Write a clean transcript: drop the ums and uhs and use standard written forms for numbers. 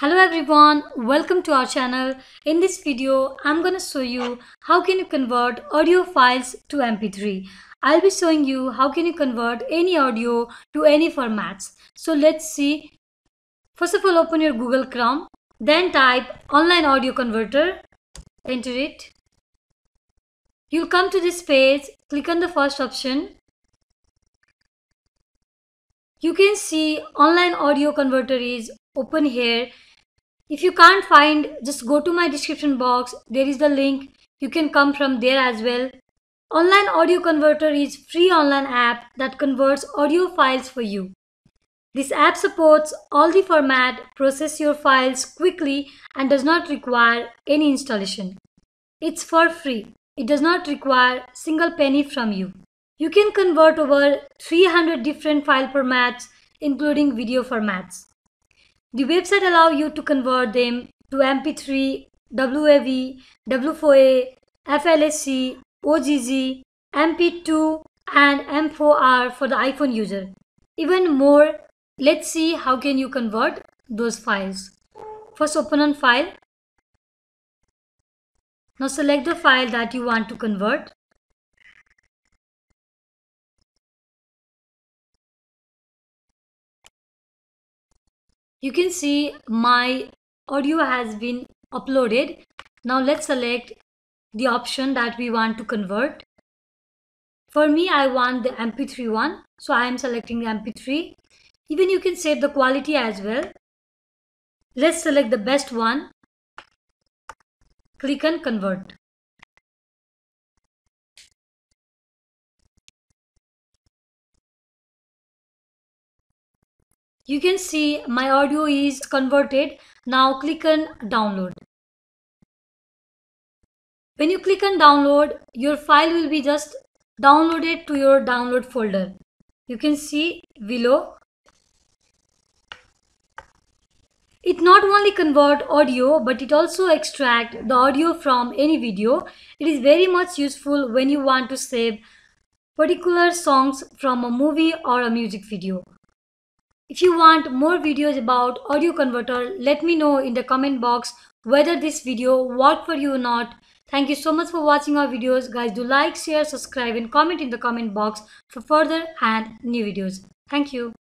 Hello everyone, welcome to our channel. In this video, I'm gonna show you how can you convert audio files to MP3. I'll be showing you how can you convert any audio to any formats. So let's see. First of all, open your Google Chrome, then type online audio converter, enter it. You'll come to this page, click on the first option. You can see online audio converter is open here. If you can't find, just go to my description box. There is the link. You can come from there as well. Online Audio Converter is free online app that converts audio files for you. This app supports all the format, process your files quickly and does not require any installation. It's for free. It does not require single penny from you. You can convert over 300 different file formats including video formats. The website allows you to convert them to MP3, WAV, W4A, FLAC, OGG, MP2 and M4R for the iPhone user. Even more, let's see how can you convert those files. First open on file. Now select the file that you want to convert. You can see my audio has been uploaded. Now let's select the option that we want to convert. For me, I want the MP3 one, so I am selecting the MP3. Even you can save the quality as well. Let's select the best one. Click on convert. You can see my audio is converted. Now click on download. When you click on download, your file will be just downloaded to your download folder. You can see below. It not only convert audio but it also extract the audio from any video. It is very much useful when you want to save particular songs from a movie or a music video. If you want more videos about audio converter, let me know in the comment box whether this video worked for you or not. Thank you so much for watching our videos. Guys, do like, share, subscribe and comment in the comment box for further and new videos. Thank you.